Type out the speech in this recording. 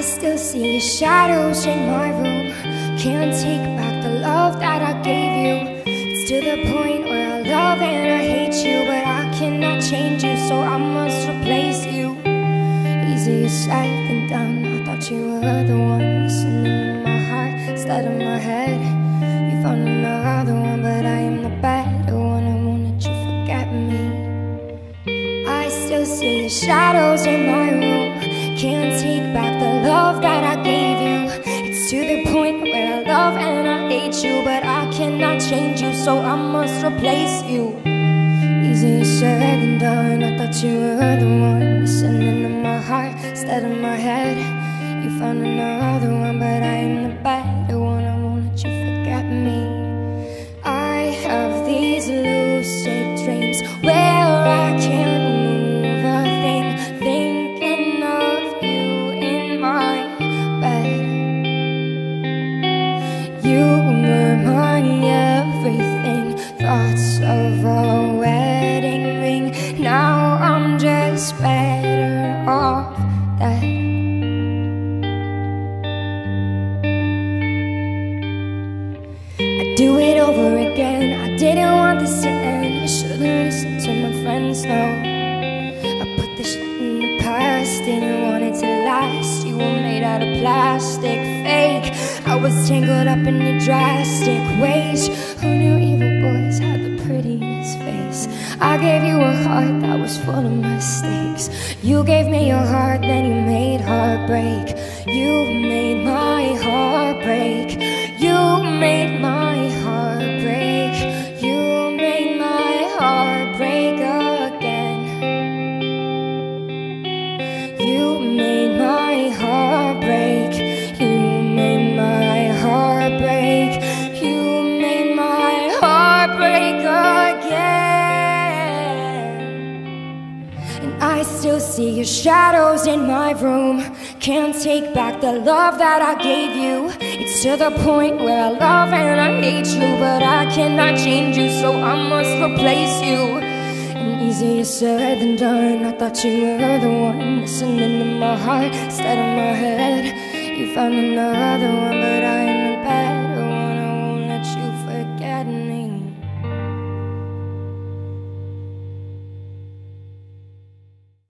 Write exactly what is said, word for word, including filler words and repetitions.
still see your shadows in my room. Can't take back the love that I gave you. It's to the point where I love and I hate you, but I cannot change you, so I must replace you. Easier said than done. I thought you were the one listening to my heart instead of my head. You found another one, but I am the better one. I won't let you forget me. I still see your shadows in my room. Can't take back the love that I gave you. It's to the point where I love and I hate you, but I cannot change you, so I must replace you. Easier said than done. I thought you were the one listening to my heart instead of my head. You found another one, but I am the better one. I won't let you forget me. I have these lucid dreams where I can't move a thing, thinking of you in my bed. You were my everything, thoughts of a wedding ring. Now I'm just better off dead. I do it over again. I didn't want this to end. I should've listened to my friends, no. I put this shit in the past, didn't want it to last. You were made out of plastic, fake. I was tangled up in your drastic ways. Who knew evil boys had the prettiest face? I gave you a heart that was full of mistakes. You gave me your heart, then you made heartbreak. You made my heart break. You made my heart break. You made my heart break again. You made my heart break. You made my heart break. You made my heart break again. And I still see your shadows in my room. Can't take back the love that I gave you. It's to the point where I love and I hate you, but I cannot change you, so I must replace you. And easier said than done. I thought you were the one listening to my heart instead of my head. You found another one,